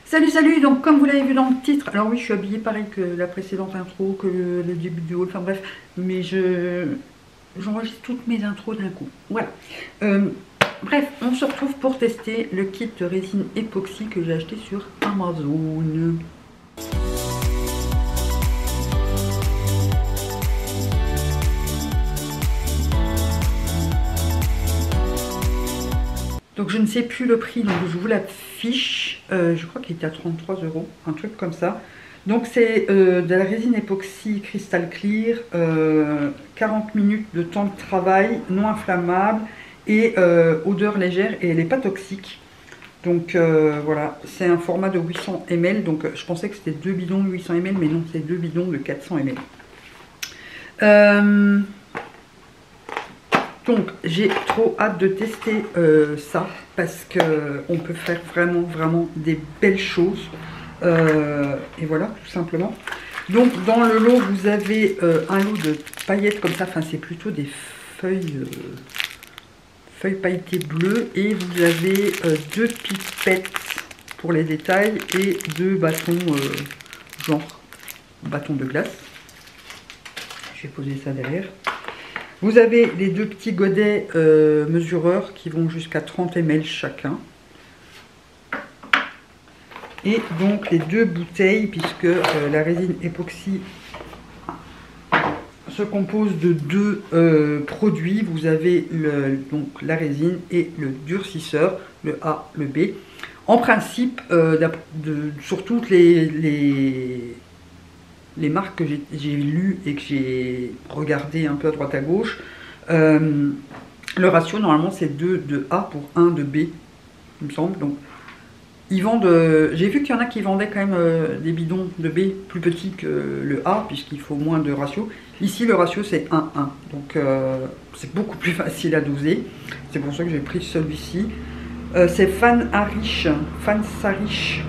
Salut, salut, donc comme vous l'avez vu dans le titre, alors oui, je suis habillée pareil que la précédente intro, que le début du haul, enfin bref, mais j'enregistre toutes mes intros d'un coup. Voilà. Euh, Bref, on se retrouve pour tester le kit de résine époxy que j'ai acheté sur Amazon. Donc je ne sais plus le prix, donc je vous l'affiche. Je crois qu'il était à 33 €, un truc comme ça. Donc c'est de la résine époxy Crystal Clear, 40 minutes de temps de travail, non inflammable et odeur légère et elle n'est pas toxique. Donc voilà, c'est un format de 800 ml, donc je pensais que c'était 2 bidons de 800 ml, mais non, c'est 2 bidons de 400 ml. Donc j'ai trop hâte de tester ça parce qu'on peut faire vraiment des belles choses. Et voilà, tout simplement. Donc dans le lot, vous avez un lot de paillettes comme ça. Enfin, c'est plutôt des feuilles, feuilles pailletées bleues. Et vous avez deux pipettes pour les détails et deux bâtons, genre bâtons de glace. Je vais poser ça derrière. Vous avez les deux petits godets mesureurs qui vont jusqu'à 30 ml chacun. Et donc les deux bouteilles, puisque la résine époxy se compose de deux produits. Vous avez donc la résine et le durcisseur, le A, le B. En principe, sur toutes les marques que j'ai lues et que j'ai regardé un peu à droite à gauche, le ratio normalement c'est 2 de A pour 1 de B, il me semble. Donc ils vendent, j'ai vu qu'il y en a qui vendaient quand même des bidons de B plus petits que le A, puisqu'il faut moins de ratio. Ici le ratio c'est 1-1, donc c'est beaucoup plus facile à doser. C'est pour ça que j'ai pris celui-ci. C'est Fan Sarish,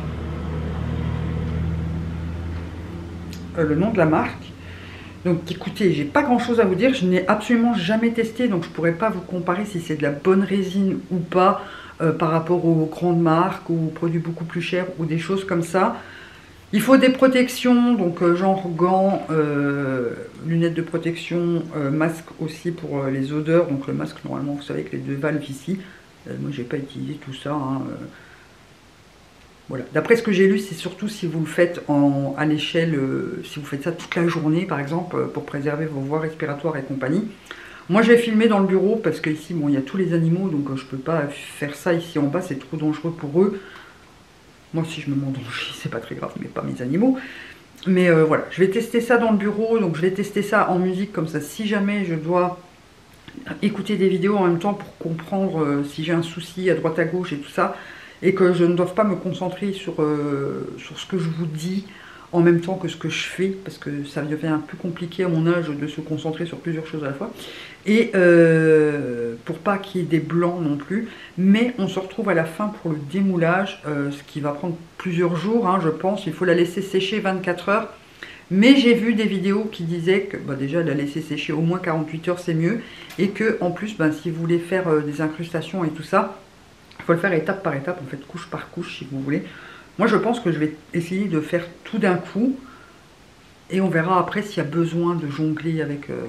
le nom de la marque. Donc écoutez, j'ai pas grand chose à vous dire, je n'ai absolument jamais testé, donc je pourrais pas vous comparer si c'est de la bonne résine ou pas par rapport aux grandes marques ou aux produits beaucoup plus chers ou des choses comme ça. Il faut des protections, donc genre gants, lunettes de protection, masque aussi pour les odeurs. Donc le masque normalement vous savez que les deux valves ici, moi j'ai pas utilisé tout ça. Hein, voilà. D'après ce que j'ai lu, c'est surtout si vous le faites à l'échelle, si vous faites ça toute la journée par exemple, pour préserver vos voies respiratoires et compagnie. Moi je vais filmer dans le bureau parce qu'ici bon, il y a tous les animaux, donc je peux pas faire ça ici en bas, c'est trop dangereux pour eux. Moi si je me mets en danger, c'est pas très grave, mais pas mes animaux. Mais voilà, je vais tester ça dans le bureau, donc je vais tester ça en musique comme ça. Si jamais je dois écouter des vidéos en même temps pour comprendre si j'ai un souci à droite à gauche et tout ça, et que je ne dois pas me concentrer sur ce que je vous dis en même temps que ce que je fais, parce que ça devient un peu compliqué à mon âge de se concentrer sur plusieurs choses à la fois, et pour pas qu'il y ait des blancs non plus. Mais on se retrouve à la fin pour le démoulage, ce qui va prendre plusieurs jours, hein, je pense. Il faut la laisser sécher 24 heures. Mais j'ai vu des vidéos qui disaient que bah déjà la laisser sécher au moins 48 heures c'est mieux, et que en plus bah, si vous voulez faire des incrustations et tout ça, il faut le faire étape par étape, en fait couche par couche si vous voulez. Moi je pense que je vais essayer de faire tout d'un coup, et on verra après s'il y a besoin de jongler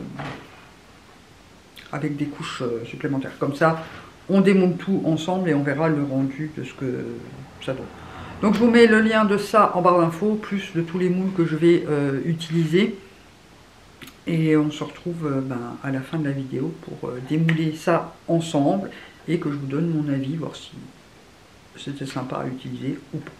avec des couches supplémentaires. Comme ça on démonte tout ensemble et on verra le rendu de ce que ça donne. Donc je vous mets le lien de ça en barre d'infos, plus de tous les moules que je vais utiliser. Et on se retrouve ben, à la fin de la vidéo pour démouler ça ensemble et que je vous donne mon avis, voir si c'était sympa à utiliser ou pas.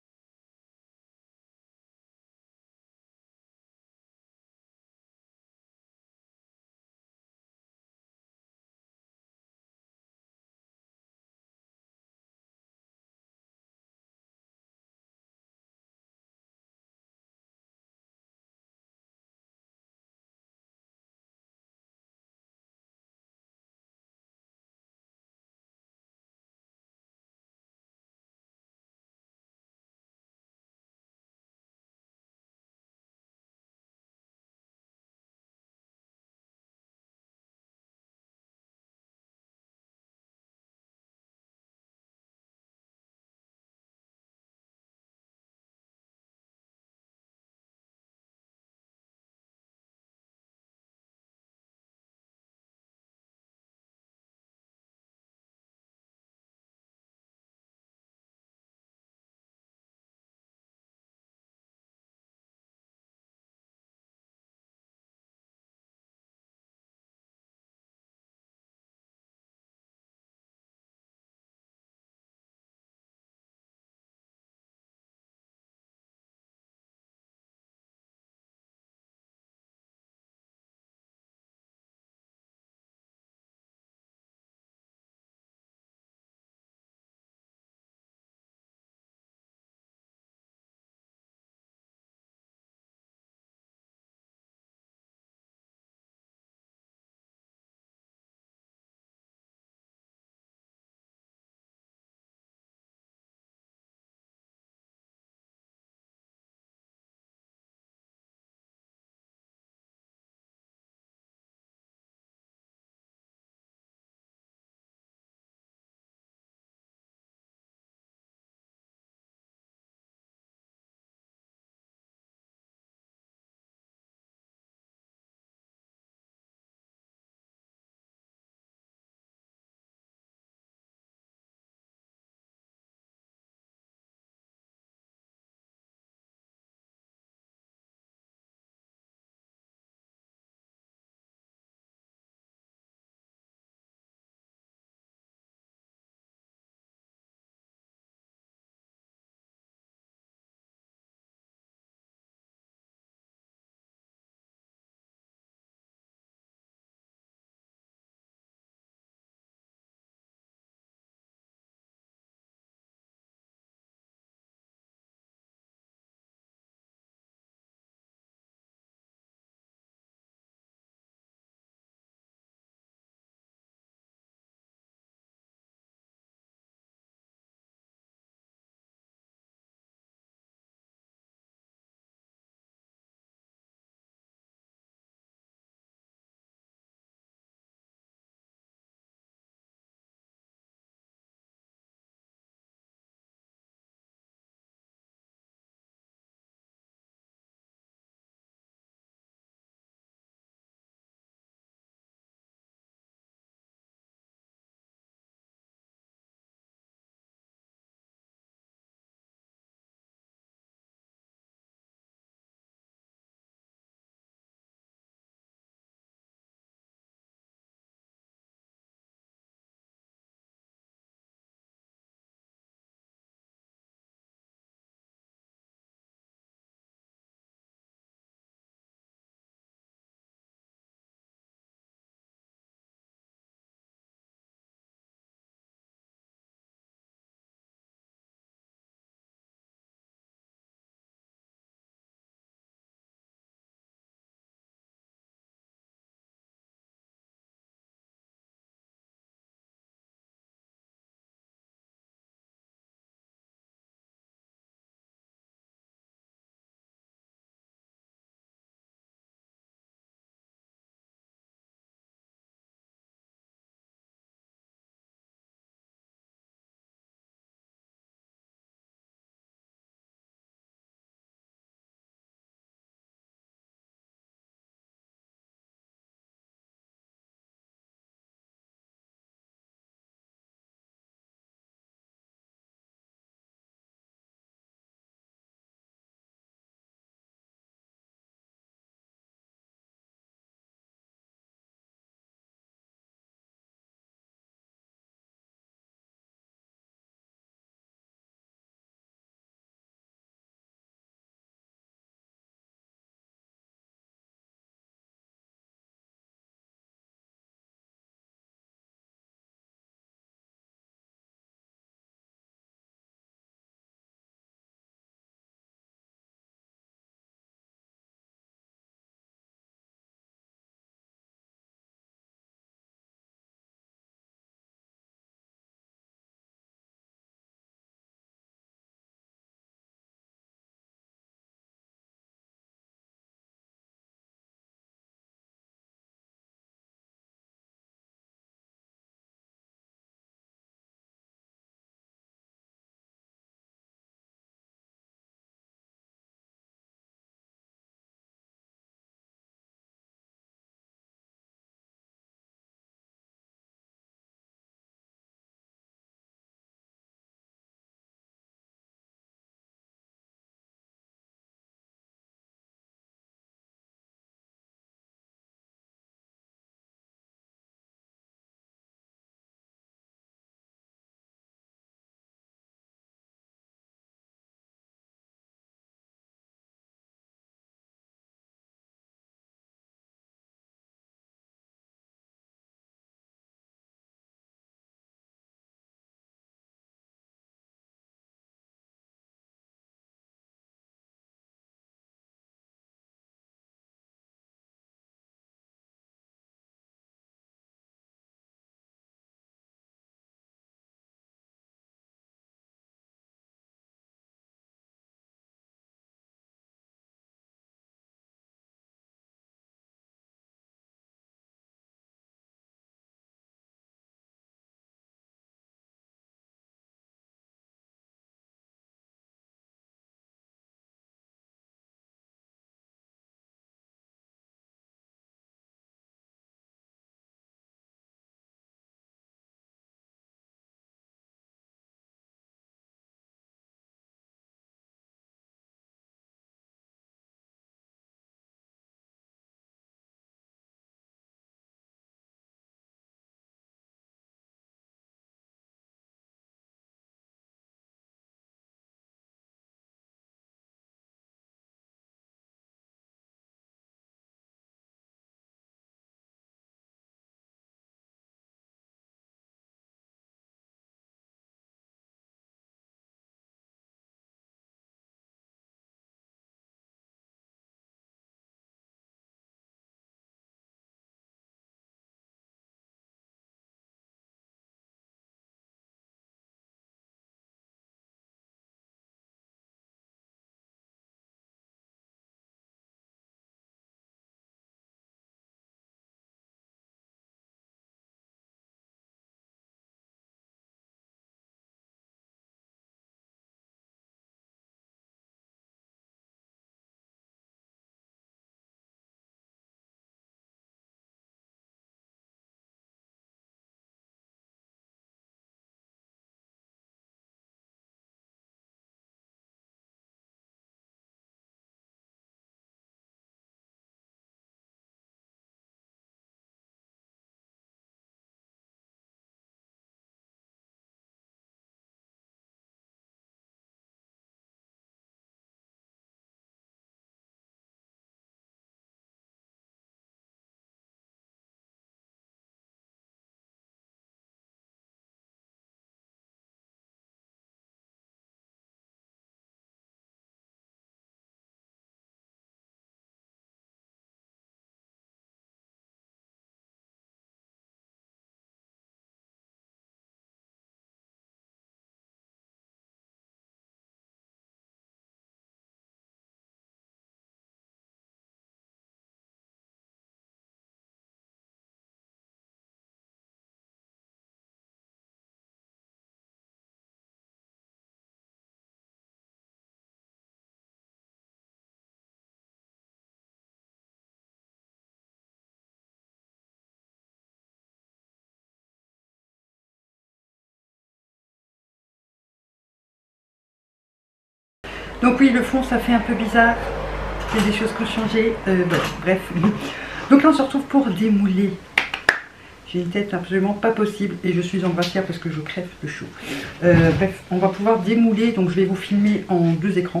Donc oui, le fond, ça fait un peu bizarre. Il y a des choses qui ont changé. Bref. Donc là, on se retrouve pour démouler. J'ai une tête absolument pas possible et je suis en brassière parce que je crève de chaud. Bref, on va pouvoir démouler. Donc je vais vous filmer en 2 écrans.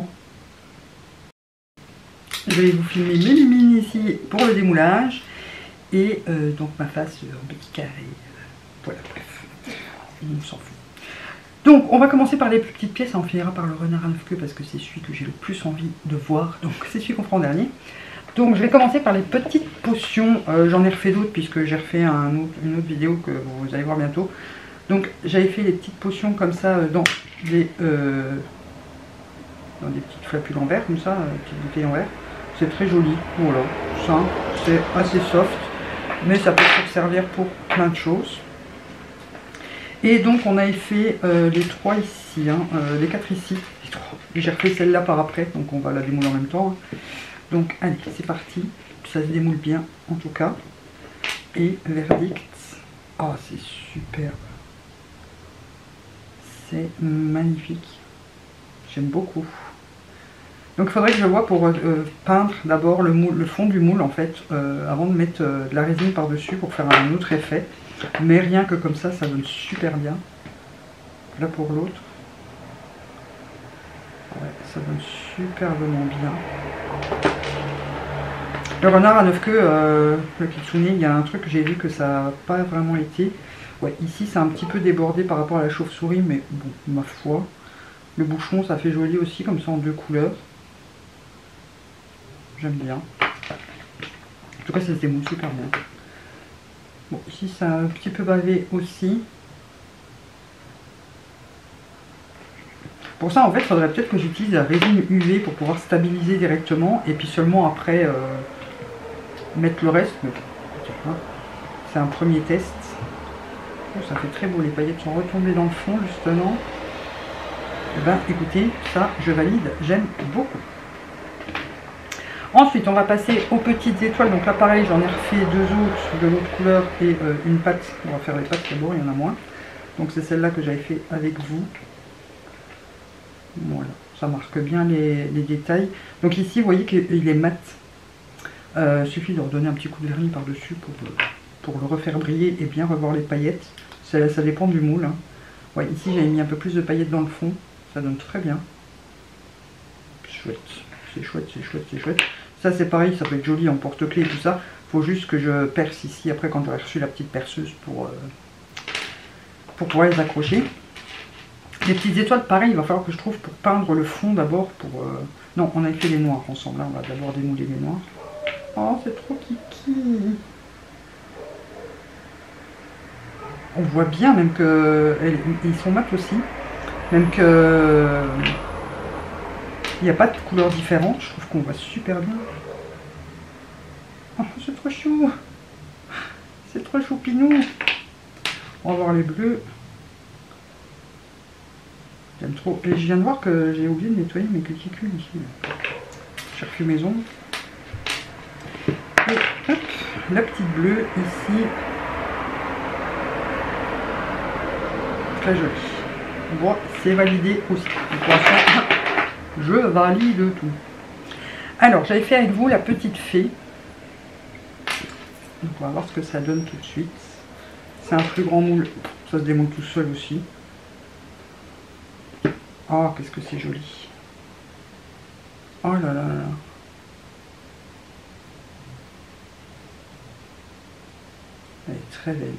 Je vais vous filmer mes lumines ici pour le démoulage. Et donc ma face en petit carré. Voilà, bref. On s'en fout. Donc on va commencer par les plus petites pièces. On finira par le renard à 9 queues parce que c'est celui que j'ai le plus envie de voir. Donc c'est celui qu'on fera en dernier. Donc je vais commencer par les petites potions, j'en ai refait d'autres puisque j'ai refait une autre vidéo que vous allez voir bientôt. Donc j'avais fait les petites potions comme ça dans des petites flapules en verre, comme ça, petites bouteilles en verre. C'est très joli, voilà, ça, c'est assez soft, mais ça peut se servir pour plein de choses. Et donc on avait fait les 3 ici, hein, les 4 ici, les 3. Et j'ai refait celle-là par après, donc on va la démouler en même temps. Hein. Donc allez, c'est parti. Ça se démoule bien en tout cas. Et verdict. Oh, c'est superbe. C'est magnifique. J'aime beaucoup. Donc il faudrait que je vois pour peindre d'abord le fond du moule en fait, avant de mettre de la résine par-dessus pour faire un autre effet. Mais rien que comme ça donne super bien. Là pour l'autre. Ouais, ça donne superbement bien. Le renard à 9 queues, le kitsune, il y a un truc que j'ai vu que ça n'a pas vraiment été. Ouais, ici c'est un petit peu débordé par rapport à la chauve-souris, mais bon, ma foi. Le bouchon, ça fait joli aussi, comme ça en 2 couleurs. J'aime bien. En tout cas, ça se démoule super bien. Bon, ici ça a un petit peu bavé aussi. Pour ça, en fait, il faudrait peut-être que j'utilise la résine UV pour pouvoir stabiliser directement et puis seulement après mettre le reste. C'est un premier test. Oh, ça fait très beau, les paillettes sont retombées dans le fond justement. Et ben écoutez, ça je valide, j'aime beaucoup. Ensuite, on va passer aux petites étoiles. Donc là, pareil, j'en ai refait 2 autres de l'autre couleur et une pâte. On va faire les pâtes d'abord, il y en a moins. Donc c'est celle-là que j'avais fait avec vous. Voilà, ça marque bien les détails. Donc ici, vous voyez qu'il est mat. Il suffit de redonner un petit coup de vernis par-dessus pour le refaire briller et bien revoir les paillettes. Ça dépend du moule. Hein. Ouais, ici, j'avais mis un peu plus de paillettes dans le fond. Ça donne très bien. Chouette. C'est chouette, c'est chouette, c'est chouette. Ça, c'est pareil, ça peut être joli en porte-clés et tout ça. Il faut juste que je perce ici, après, quand j'aurai reçu la petite perceuse pour pouvoir les accrocher. Les petites étoiles, pareil, il va falloir que je trouve pour peindre le fond d'abord. Non, on a fait les noirs ensemble. Là, on va d'abord démouler les noirs. Oh, c'est trop kiki. On voit bien, même que... Ils sont mat aussi. Même que... Il n'y a pas de couleurs différentes. Je trouve qu'on voit super bien. Oh, c'est trop chou. C'est trop choupinou. On va voir les bleus. J'aime trop. Et je viens de voir que j'ai oublié de nettoyer mes cuticules ici. J'ai refait mes ongles. Et hop, la petite bleue ici. Très jolie. Bon, c'est validé aussi. Donc, pour l'instant, je valide tout. Alors, j'avais fait avec vous la petite fée. Donc, on va voir ce que ça donne tout de suite. C'est un plus grand moule. Ça se démoule tout seul aussi. Oh, qu'est-ce que c'est joli. Oh là là là là. Elle est très belle.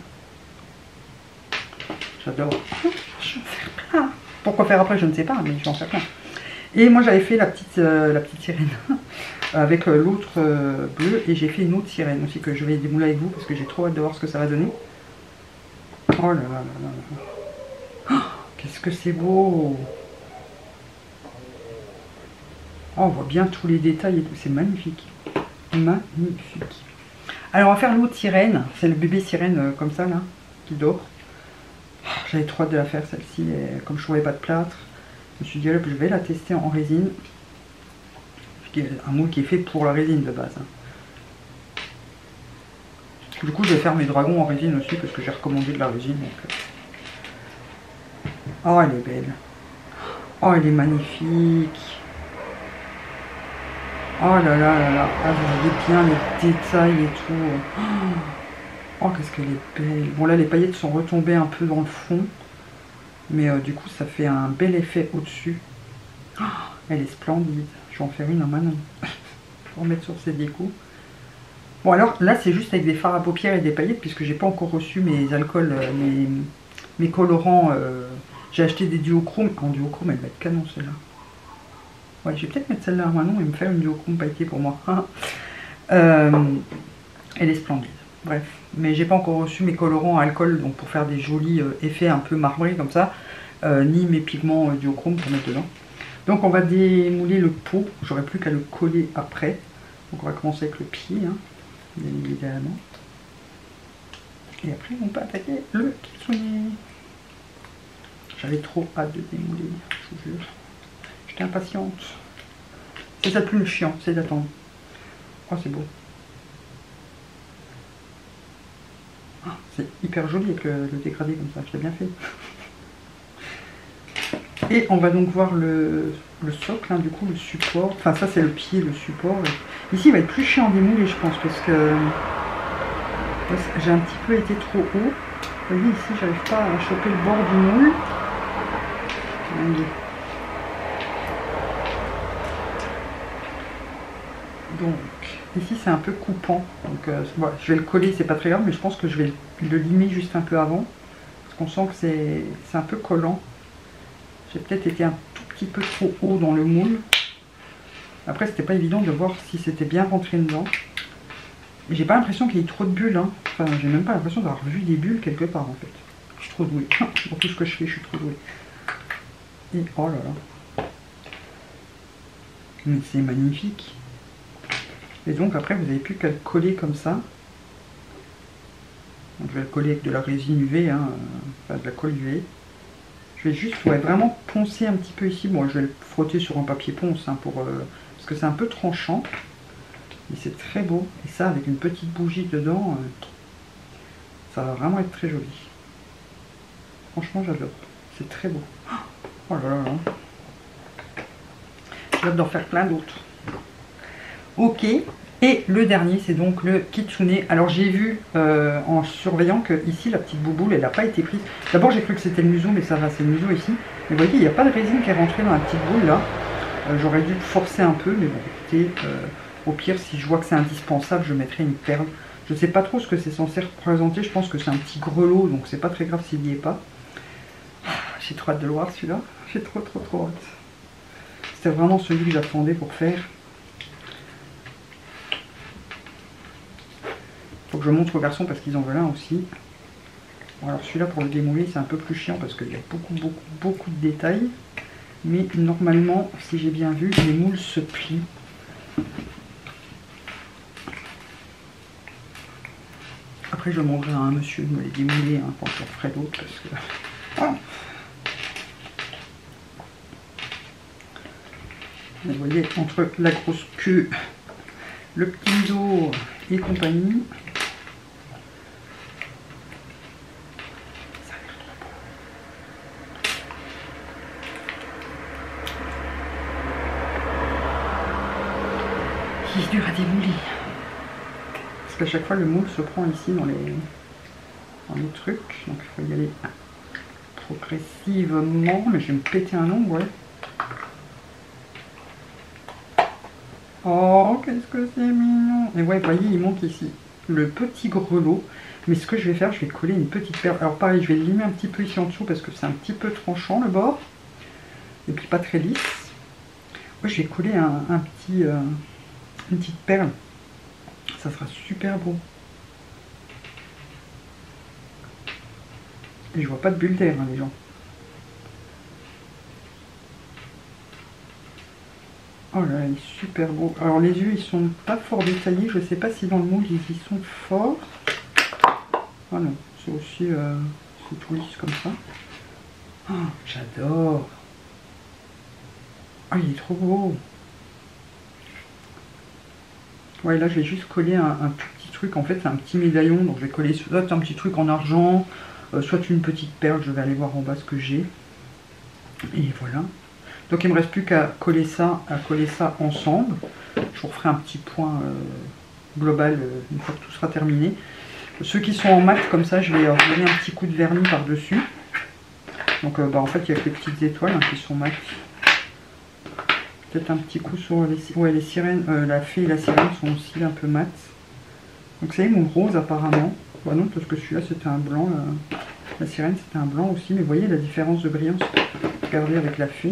J'adore. Je vais en faire plein. Pourquoi faire après, je ne sais pas, mais je vais en faire plein. Et moi, j'avais fait la petite sirène avec l'autre bleu. Et j'ai fait une autre sirène aussi que je vais démouler avec vous parce que j'ai trop hâte de voir ce que ça va donner. Oh là là là là là. Oh, qu'est-ce que c'est beau. Oh, on voit bien tous les détails et tout, c'est magnifique. Magnifique. Alors on va faire l'autre sirène, c'est le bébé sirène comme ça là, qui dort. J'avais trop hâte de la faire celle-ci, et comme je ne trouvais pas de plâtre, je me suis dit je vais la tester en résine. Un moule qui est fait pour la résine de base. Du coup je vais faire mes dragons en résine aussi parce que j'ai recommandé de la résine. Donc... Oh elle est belle. Oh elle est magnifique. Oh là là là là. Ah, vous voyez bien les détails et tout. Oh, qu'est-ce qu'elle est belle. Bon, là, les paillettes sont retombées un peu dans le fond. Mais du coup, ça fait un bel effet au-dessus. Oh, elle est splendide. Je vais en faire une en Manon. Pour mettre sur ses décos. Bon, alors là, c'est juste avec des fards à paupières et des paillettes, puisque j'ai pas encore reçu mes alcools, mes colorants. J'ai acheté des duochromes. En duochrome, elle va être canon, celle-là. Ouais, je vais peut-être mettre celle-là à Manon et me faire une duochrome pailletée pour moi. Elle est splendide. Bref, mais j'ai pas encore reçu mes colorants à alcool, donc pour faire des jolis effets un peu marbrés comme ça, ni mes pigments duochrome pour mettre dedans. Donc on va démouler le pot, j'aurai plus qu'à le coller après. Donc on va commencer avec le pied, hein, bien évidemment. Et après on peut attaquer le kitsune. J'avais trop hâte de démouler, je vous jure. J'étais impatiente. C'est ça le plus chiant, c'est d'attendre. Oh, c'est beau. Ah, c'est hyper joli avec le dégradé comme ça, je l'ai bien fait. Et on va donc voir le socle, hein, du coup le support. Enfin ça c'est le pied, le support. Ici il va être plus chiant à démouler je pense parce que j'ai un petit peu été trop haut. Vous voyez ici j'arrive pas à choper le bord du moule. Allez. Donc ici c'est un peu coupant. Donc bon, je vais le coller, c'est pas très grave, mais je pense que je vais le limer juste un peu avant. Parce qu'on sent que c'est un peu collant. J'ai peut-être été un tout petit peu trop haut dans le moule. Après, c'était pas évident de voir si c'était bien rentré dedans. Et j'ai pas l'impression qu'il y ait trop de bulles. Hein. Enfin, j'ai même pas l'impression d'avoir vu des bulles quelque part en fait. Je suis trop douée. Pour tout ce que je fais, je suis trop douée. Et oh là là. Mais c'est magnifique. Et donc après, vous n'avez plus qu'à le coller comme ça. Donc, je vais le coller avec de la résine UV, hein, enfin de la colle UV. Je vais juste vraiment poncer un petit peu ici. Bon, je vais le frotter sur un papier ponce hein, parce que c'est un peu tranchant. Mais c'est très beau. Et ça, avec une petite bougie dedans, ça va vraiment être très joli. Franchement, j'adore. C'est très beau. Oh là là là. J'ai hâte d'en faire plein d'autres. Ok. Et le dernier, c'est donc le kitsune. Alors j'ai vu en surveillant que ici la petite bouboule, elle n'a pas été prise. D'abord j'ai cru que c'était le museau, mais ça va, c'est le museau ici. Mais vous voyez, il n'y a pas de résine qui est rentrée dans la petite boule là. J'aurais dû forcer un peu, mais bon, écoutez, au pire, si je vois que c'est indispensable, je mettrai une perle. Je ne sais pas trop ce que c'est censé représenter. Je pense que c'est un petit grelot, donc c'est pas très grave s'il n'y est pas. J'ai trop hâte de le voir celui-là. J'ai trop hâte. C'était vraiment celui que j'attendais pour faire. Faut que je montre aux garçons parce qu'ils en veulent un aussi. Bon, alors celui-là pour le démouler c'est un peu plus chiant parce qu'il y a beaucoup de détails. Mais normalement, si j'ai bien vu, les moules se plient. Après je demanderai à un monsieur de me les démouler hein, quand je ferai d'autres parce que... Ah. Vous voyez, entre la grosse queue, le petit dos et compagnie. C'est dur à démouler. Parce qu'à chaque fois le moule se prend ici dans les trucs. Donc il faut y aller progressivement. Mais je vais me péter un ongle, ouais. Oh, qu'est-ce que c'est mignon. Et ouais, vous voyez, il manque ici le petit grelot. Mais ce que je vais faire, je vais coller une petite perle. Alors pareil, je vais limer un petit peu ici en dessous parce que c'est un petit peu tranchant le bord. Et puis pas très lisse. Ouais, je vais coller une petite perle. Ça sera super beau. Et je vois pas de bulle d'air, hein, les gens. Oh là là, il est super beau. Alors les yeux, ils sont pas fort détaillés. Je sais pas si dans le moule, ils y sont forts. Ah non, c'est aussi c'est tout lisse comme ça. Oh, j'adore. Ah, il est trop beau. Ouais, là, je vais juste coller un tout petit truc. En fait, c'est un petit médaillon. Donc, je vais coller soit un petit truc en argent, soit une petite perle. Je vais aller voir en bas ce que j'ai. Et voilà. Donc il ne me reste plus qu'à coller ça ensemble. Je vous referai un petit point global une fois que tout sera terminé. Ceux qui sont en mat comme ça, je vais donner un petit coup de vernis par-dessus. Donc en fait il y a que les petites étoiles hein, qui sont mat. Peut-être un petit coup sur les sirènes, la fée et la sirène sont aussi un peu mat. Donc c'est mon rose apparemment. Bah non, parce que celui-là c'était un blanc. La sirène c'était un blanc aussi, mais vous voyez la différence de brillance. Regardez avec la fée.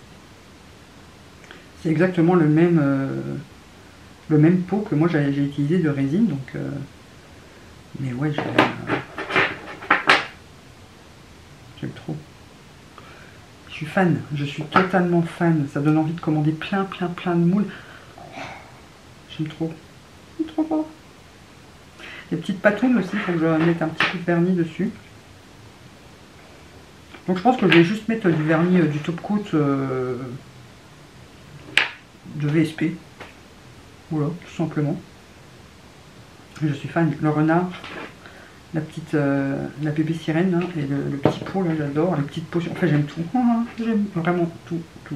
C'est exactement le même pot que moi j'ai utilisé de résine. Donc, mais ouais, j'aime trop. Je suis fan, je suis totalement fan. Ça donne envie de commander plein de moules. J'aime trop. J'aime trop fort. Les petites patounes aussi, il faut que je mette un petit coup de vernis dessus. Donc je pense que je vais juste mettre du vernis du top coat de VSP. Voilà, tout simplement. Je suis fan. Le renard, la bébé sirène hein, et le petit pot, là j'adore. Les petites potions, enfin j'aime tout. J'aime vraiment tout.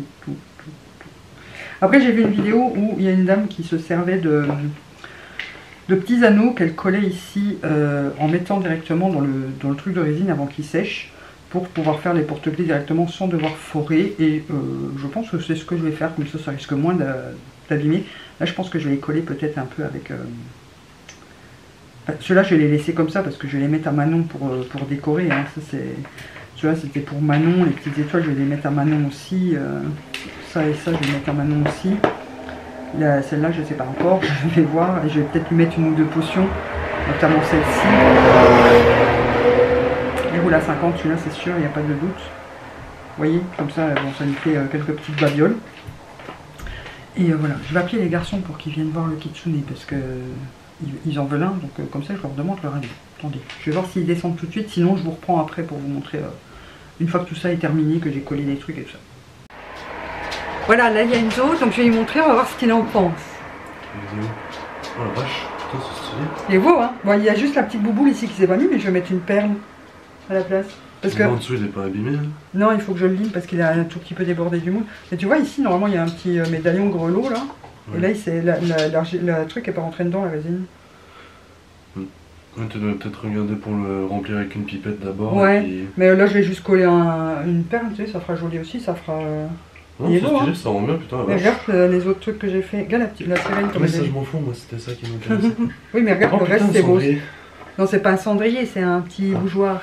Après j'ai vu une vidéo où il y a une dame qui se servait de petits anneaux qu'elle collait ici en mettant directement dans le truc de résine avant qu'il sèche pour pouvoir faire les porte-clés directement sans devoir forer. Et je pense que c'est ce que je vais faire, comme ça risque moins d'abîmer. Là je pense que je vais les coller peut-être un peu avec... Ceux-là je vais les laisser comme ça parce que je vais les mettre à Manon pour décorer. Hein. Ceux-là c'était pour Manon, les petites étoiles je vais les mettre à Manon aussi. Ça et ça je vais les mettre à Manon aussi. Celle-là, je ne sais pas encore, je vais voir, et je vais peut-être lui mettre une ou deux potions, notamment celle-ci. Elle roule à 50, celui-là c'est sûr, il n'y a pas de doute. Vous voyez, comme ça, bon, ça lui fait quelques petites babioles. Et voilà, je vais appeler les garçons pour qu'ils viennent voir le kitsune, parce que ils en veulent un, donc comme ça je leur demande leur avis. Attendez, je vais voir s'ils descendent tout de suite, sinon je vous reprends après pour vous montrer, une fois que tout ça est terminé, que j'ai collé des trucs et tout ça. Voilà, là il y a Enzo, donc je vais lui montrer, on va voir ce qu'il en pense. Oh la vache, putain c'est stylé. Il est beau hein. Bon, il y a juste la petite bouboule ici qui s'est pas mis, mais je vais mettre une perle à la place. Parce que... En dessous il est pas abîmé hein. Non, il faut que je le lime parce qu'il a un tout petit peu débordé du moule. Et tu vois ici, normalement il y a un petit médaillon grelot là. Ouais. Et là, la truc est pas rentrée dedans, la résine. Ouais, tu dois peut-être regarder pour le remplir avec une pipette d'abord. Ouais, puis... mais là je vais juste coller une perle, tu sais, ça fera joli aussi, ça fera... Non, c'est stylé, hein. Ça rend bien, putain. Mais regarde les autres trucs que j'ai fait. Regarde la sirène comme mais ça, je m'en fous, moi, c'était ça qui m'intéressait. Oui, mais regarde, le reste, c'est beau. Non, c'est pas un cendrier, c'est un petit bougeoir.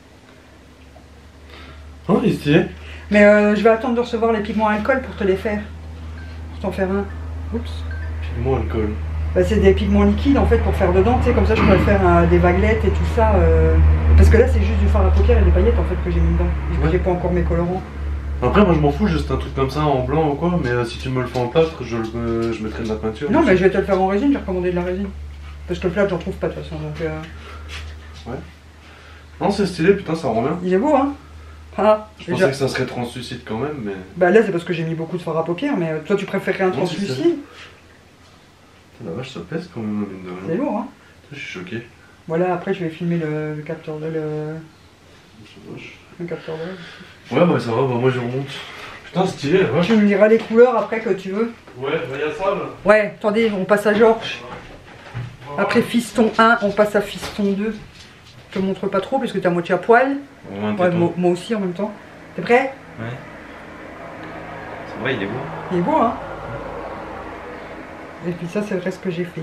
Oh, il est stylé. Mais je vais attendre de recevoir les pigments alcool pour te les faire. Je t'en faire un. Oups. Pigments alcool. Bah, c'est des pigments liquides en fait pour faire dedans, tu sais, comme ça je pourrais faire des vaguelettes et tout ça. Parce que là, c'est juste du fard à paupières et des paillettes en fait que j'ai mis dedans. Ouais. J'ai pas encore mes colorants. Après moi je m'en fous, juste un truc comme ça en blanc ou quoi, mais si tu me le fais en plâtre, je mettrai de la peinture. Non mais je vais te le faire en résine, j'ai recommandé de la résine. Parce que le plâtre j'en trouve pas de toute façon. Donc, ouais. Non c'est stylé, putain ça rend bien. Il est beau hein. Ah, je pensais que ça serait translucide quand même, mais... Bah là c'est parce que j'ai mis beaucoup de fard à paupières, mais toi tu préférerais un translucide. La vache ça pèse quand même, mine de rien. C'est lourd hein. Je suis choqué. Voilà, après je vais filmer le capteur de le capteur de Ouais bah ça va, bah moi je remonte. Putain stylé la vache. Tu me diras les couleurs après que tu veux. Ouais, bah y'a ça là. Ouais, attendez, on passe à Georges. Après fiston 1, on passe à fiston 2. Je te montre pas trop parce que t'es à moitié à poil. Ouais, moi aussi en même temps. T'es prêt? Ouais. C'est vrai, il est beau. Il est beau hein. Et puis ça c'est le reste que j'ai fait.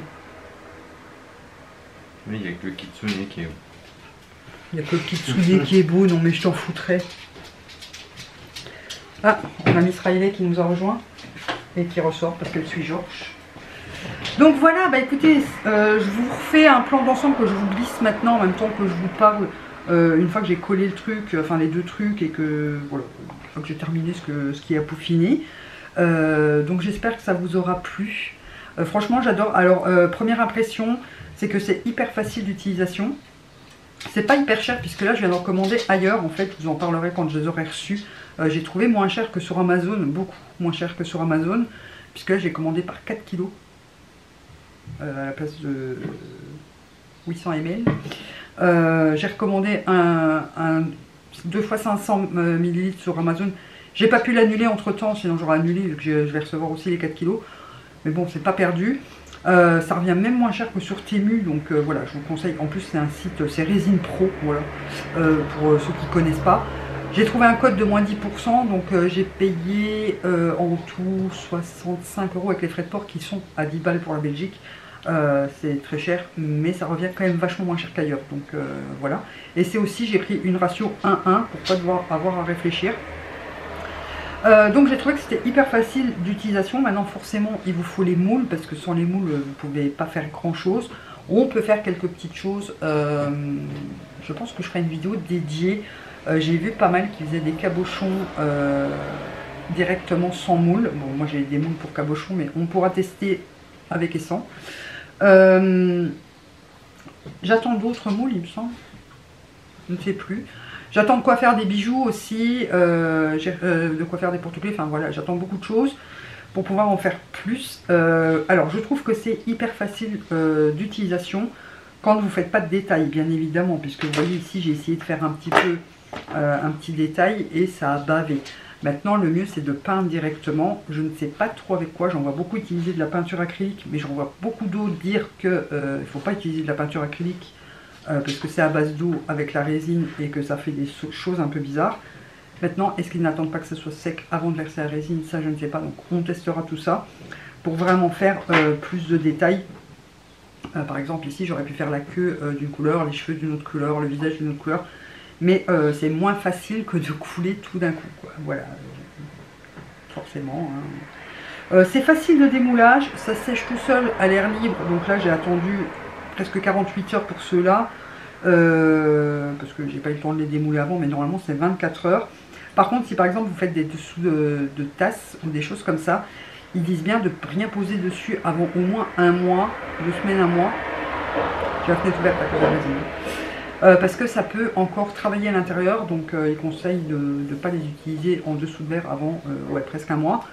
Oui, il y a que le kitsune qui est beau. Il n'y a que le kitsune qui est beau, non mais je t'en foutrais. Ah, on a Miss Riley qui nous a rejoint et qui ressort parce qu'elle suit Georges. Donc voilà, bah écoutez, je vous refais un plan d'ensemble que je vous glisse maintenant en même temps que je vous parle. Une fois que j'ai collé le truc, enfin les deux trucs et que voilà, une fois que j'ai terminé ce qui est à peaufiner. Donc j'espère que ça vous aura plu. Franchement j'adore. Alors première impression, c'est que c'est hyper facile d'utilisation. C'est pas hyper cher puisque là je viens d'en commander ailleurs en fait, je vous en parlerai quand je les aurai reçus. J'ai trouvé moins cher que sur Amazon, beaucoup moins cher que sur Amazon, puisque là j'ai commandé par 4 kilos à la place de 800 ml. J'ai recommandé un 2 x 500 ml sur Amazon J'ai pas pu l'annuler entre temps, sinon j'aurais annulé vu que je vais recevoir aussi les 4 kilos. Mais bon, c'est pas perdu. Ça revient même moins cher que sur Temu, donc voilà, je vous conseille. En plus, c'est un site, c'est Résine Pro, voilà, pour ceux qui connaissent pas. J'ai trouvé un code de moins 10%, donc j'ai payé en tout 65 € avec les frais de port qui sont à 10 balles pour la Belgique. C'est très cher, mais ça revient quand même vachement moins cher qu'ailleurs, donc voilà. Et c'est aussi, j'ai pris une ratio 1-1 pour pas devoir avoir à réfléchir. Donc j'ai trouvé que c'était hyper facile d'utilisation. Maintenant forcément il vous faut les moules, parce que sans les moules vous ne pouvez pas faire grand chose. On peut faire quelques petites choses. Je pense que je ferai une vidéo dédiée. J'ai vu pas mal qui faisaient des cabochons directement sans moule. Bon, moi j'ai des moules pour cabochons, mais on pourra tester avec et sans. J'attends d'autres moules, il me semble. Je ne sais plus. J'attends de quoi faire des bijoux aussi, de quoi faire des porte-clés, enfin voilà, j'attends beaucoup de choses pour pouvoir en faire plus. Alors je trouve que c'est hyper facile d'utilisation quand vous ne faites pas de détails, bien évidemment, puisque vous voyez ici j'ai essayé de faire un petit peu un petit détail et ça a bavé. Maintenant le mieux c'est de peindre directement. Je ne sais pas trop avec quoi, j'en vois beaucoup utiliser de la peinture acrylique, mais j'en vois beaucoup d'autres dire qu'il ne faut pas utiliser de la peinture acrylique parce que c'est à base d'eau avec la résine et que ça fait des choses un peu bizarres. Maintenant, est-ce qu'ils n'attendent pas que ça soit sec avant de verser la résine? Ça, je ne sais pas. Donc, on testera tout ça pour vraiment faire plus de détails. Par exemple, ici, j'aurais pu faire la queue d'une couleur, les cheveux d'une autre couleur, le visage d'une autre couleur. Mais c'est moins facile que de couler tout d'un coup, quoi. Voilà. Forcément. Hein. C'est facile de démoulage. Ça sèche tout seul à l'air libre. Donc là, j'ai attendu presque 48 heures pour ceux-là. Parce que j'ai pas eu le temps de les démouler avant, mais normalement c'est 24 heures. Par contre, si par exemple vous faites des dessous de tasses ou des choses comme ça, ils disent bien de rien poser dessus avant au moins un mois, 2 semaines, un mois. J'ai la fenêtre ouverte à cause de la résine. Parce que ça peut encore travailler à l'intérieur, donc ils conseillent de ne pas les utiliser en dessous de verre avant ouais, presque un mois.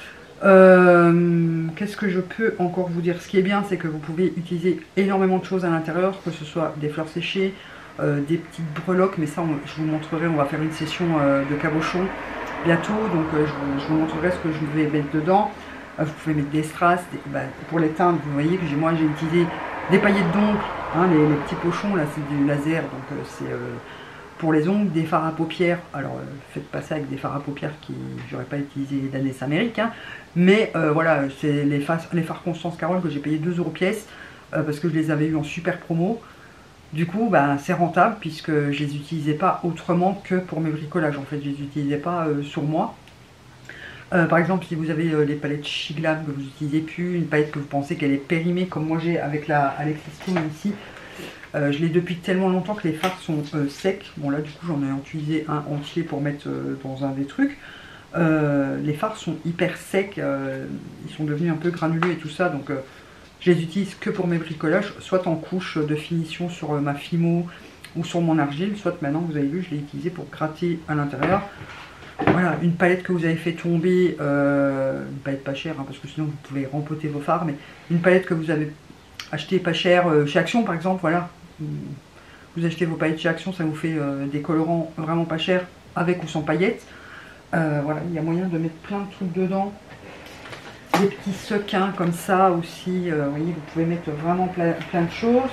Qu'est-ce que je peux encore vous dire? Ce qui est bien, c'est que vous pouvez utiliser énormément de choses à l'intérieur, que ce soit des fleurs séchées, des petites breloques, mais ça je vous montrerai, on va faire une session de cabochon bientôt, donc je vous montrerai ce que je vais mettre dedans. Vous pouvez mettre des strass, pour les teintes, vous voyez que moi j'ai utilisé des paillettes d'ongles, hein, les petits pochons, là c'est du laser, donc c'est pour les ongles, des fards à paupières. Alors faites pas ça avec des fards à paupières qui j'aurais pas utilisé d'Agnès américain, mais voilà, c'est les fards Constance Carole que j'ai payé 2 € pièce parce que je les avais eu en super promo. Du coup bah, c'est rentable puisque je les utilisais pas autrement que pour mes bricolages. En fait je les utilisais pas sur moi. Par exemple, si vous avez les palettes Shiglam que vous n'utilisez plus, une palette que vous pensez qu'elle est périmée comme moi j'ai avec la Alexis Stone ici, je l'ai depuis tellement longtemps que les fards sont secs. Bon là du coup j'en ai utilisé un entier pour mettre dans un des trucs. Les fards sont hyper secs, ils sont devenus un peu granulés et tout ça, donc je les utilise que pour mes bricolages, soit en couche de finition sur ma Fimo ou sur mon argile, soit maintenant vous avez vu je l'ai utilisé pour gratter à l'intérieur. Voilà, une palette que vous avez fait tomber, une palette pas chère, hein, parce que sinon vous pouvez rempoter vos fards, mais une palette que vous avez achetée pas chère, chez Action par exemple, voilà. Vous achetez vos paillettes chez Action, ça vous fait des colorants vraiment pas chers, avec ou sans paillettes. Voilà, il y a moyen de mettre plein de trucs dedans. Des petits sequins comme ça aussi, vous voyez, vous pouvez mettre vraiment plein de choses.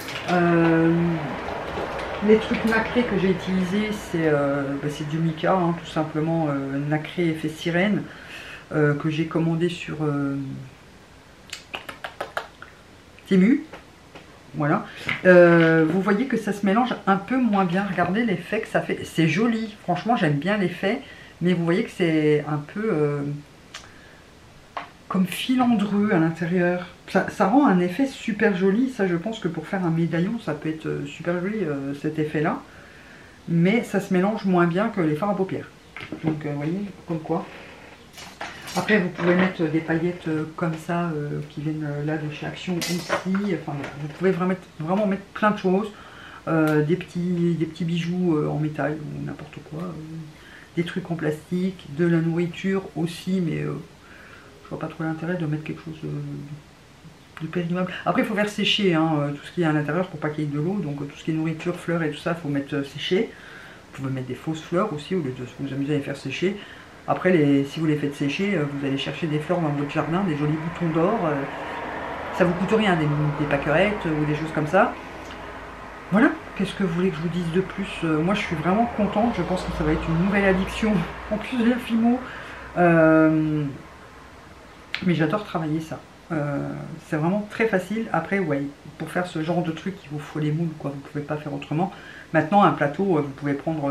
Les trucs nacrés que j'ai utilisés, c'est du mica, hein, tout simplement, nacré effet sirène, que j'ai commandé sur Temu. Voilà. Vous voyez que ça se mélange un peu moins bien. Regardez l'effet que ça fait. C'est joli, franchement j'aime bien l'effet, mais vous voyez que c'est un peu comme filandreux à l'intérieur. Ça rend un effet super joli. Ça, je pense que pour faire un médaillon, ça peut être super joli cet effet-là. Mais ça se mélange moins bien que les fards à paupières. Donc, vous voyez, comme quoi. Après, vous pouvez mettre des paillettes comme ça qui viennent là de chez Action aussi. Enfin, voilà. Vous pouvez vraiment mettre plein de choses. Des petits bijoux en métal ou n'importe quoi. Des trucs en plastique, de la nourriture aussi, mais je vois pas trop l'intérêt de mettre quelque chose de périmable. Après, il faut faire sécher hein, tout ce qu'il y a à l'intérieur pour pas qu'il y ait de l'eau. Donc, tout ce qui est nourriture, fleurs et tout ça, il faut mettre sécher. Vous pouvez mettre des fausses fleurs aussi, au lieu de vous amuser à les faire sécher. Après, si vous les faites sécher, vous allez chercher des fleurs dans votre jardin, des jolis boutons d'or. Ça vous coûte rien, des pâquerettes ou des choses comme ça. Voilà, qu'est-ce que vous voulez que je vous dise de plus? Moi, je suis vraiment contente. Je pense que ça va être une nouvelle addiction, en plus de la Fimo. Mais j'adore travailler ça. C'est vraiment très facile. Après, ouais, pour faire ce genre de truc, il vous faut les moules, quoi. Vous ne pouvez pas faire autrement. Maintenant, un plateau, vous pouvez prendre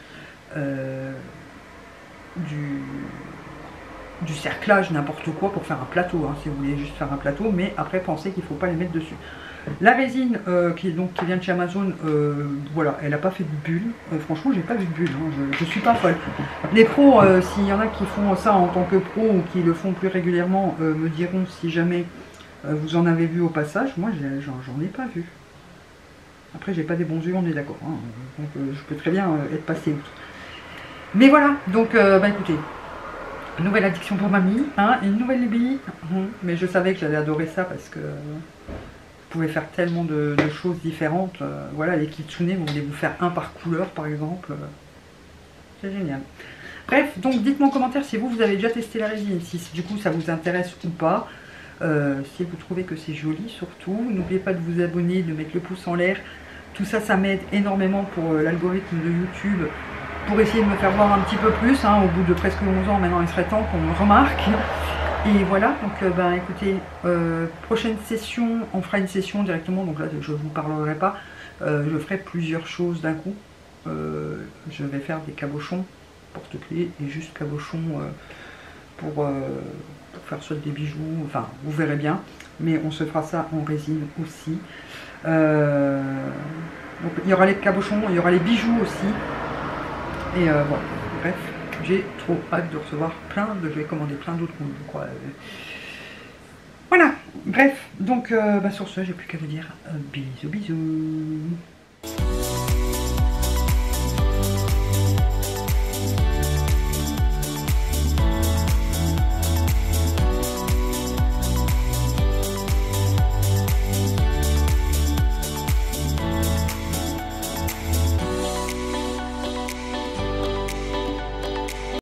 du cerclage, n'importe quoi, pour faire un plateau, hein, si vous voulez juste faire un plateau. Mais après, pensez qu'il ne faut pas les mettre dessus. La résine qui vient de chez Amazon, voilà, elle n'a pas fait de bulle. Franchement, j'ai pas vu de bulle, hein, je suis pas folle. Les pros, s'il y en a qui font ça en tant que pro ou qui le font plus régulièrement, me diront si jamais vous en avez vu au passage. Moi, j'en ai pas vu. Après, j'ai pas des bons yeux, on est d'accord. Hein, donc, je peux très bien être passé outre. Mais voilà, donc, bah écoutez, nouvelle addiction pour mamie, hein, une nouvelle lubie. Mais je savais que j'allais adorer ça parce que vous pouvez faire tellement de choses différentes. Voilà, les kitsune, vous voulez vous faire un par couleur par exemple. C'est génial. Bref, donc dites-moi en commentaire si vous avez déjà testé la résine, si du coup ça vous intéresse ou pas. Si vous trouvez que c'est joli surtout. N'oubliez pas de vous abonner, de mettre le pouce en l'air. Tout ça, ça m'aide énormément pour l'algorithme de YouTube, pour essayer de me faire voir un petit peu plus. Hein, au bout de presque 11 ans, maintenant il serait temps qu'on me remarque. Et voilà, donc ben, écoutez, prochaine session, on fera une session directement, donc là je ne vous parlerai pas, je ferai plusieurs choses d'un coup. Je vais faire des cabochons, porte-clés et juste cabochons pour faire soit des bijoux, enfin vous verrez bien, mais on se fera ça en résine aussi. Donc il y aura les cabochons, il y aura les bijoux aussi, et bon, bref. J'ai trop hâte de recevoir je vais commander plein d'autres moules, quoi. Voilà, bref, donc bah sur ce, j'ai plus qu'à vous dire bisous bisous.